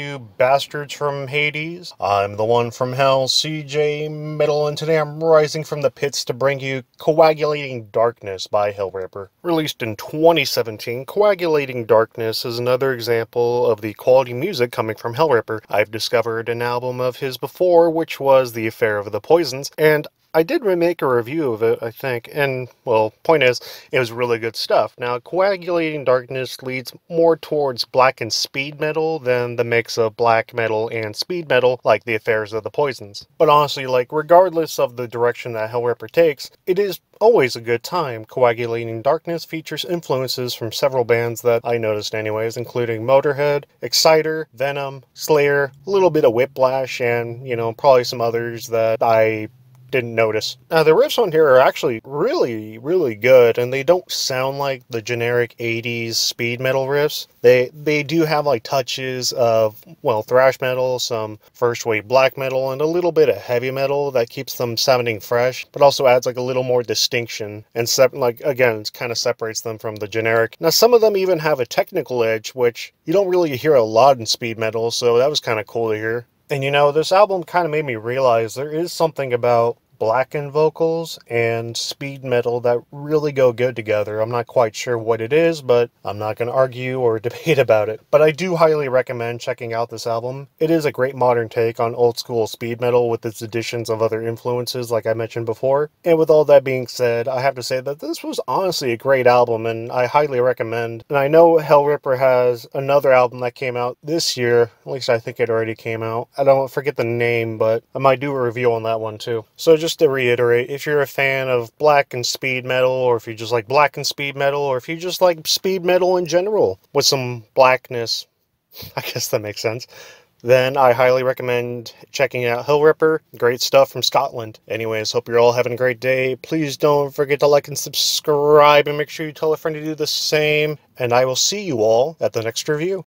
you bastards from Hades. I'm the one from hell, CJ Metal, and today I'm rising from the pits to bring you Coagulating Darkness by Hellripper. Released in 2017, Coagulating Darkness is another example of the quality music coming from Hellripper. I've discovered an album of his before, which was The Affair of the Poisons, and I did remake a review of it, I think, and, well, point is, it was really good stuff. Now, Coagulating Darkness leads more towards black and speed metal than the mix of black metal and speed metal, like The Affairs of the Poisons. But honestly, regardless of the direction that Hellripper takes, it is always a good time. Coagulating Darkness features influences from several bands that I noticed anyways, including Motorhead, Exciter, Venom, Slayer, a little bit of Whiplash, and, probably some others that I didn't notice. Now, the riffs on here are actually really, really good, and they don't sound like the generic 80s speed metal riffs. They do have touches of, thrash metal, some first wave black metal, and a little bit of heavy metal that keeps them sounding fresh, but also adds a little more distinction, and again, it kind of separates them from the generic. Now, some of them even have a technical edge, which you don't really hear a lot in speed metal, so that was kind of cool to hear. And this album kind of made me realize there is something about Blackened vocals and speed metal that really go good together. I'm not quite sure what it is, but I'm not going to argue or debate about it. But I do highly recommend checking out this album. It is a great modern take on old school speed metal with its additions of other influences like I mentioned before. And with all that being said, I have to say that this was honestly a great album and I highly recommend. And I know Hellripper has another album that came out this year, at least I think it already came out. I don't forget the name, but I might do a review on that one too. So just to reiterate, if you're a fan of black and speed metal, or if you just like black and speed metal, or if you just like speed metal in general with some blackness, I guess that makes sense, then I highly recommend checking out Hellripper. Great stuff from Scotland. Anyways, hope you're all having a great day. Please don't forget to like and subscribe, and make sure you tell a friend to do the same. And I will see you all at the next review.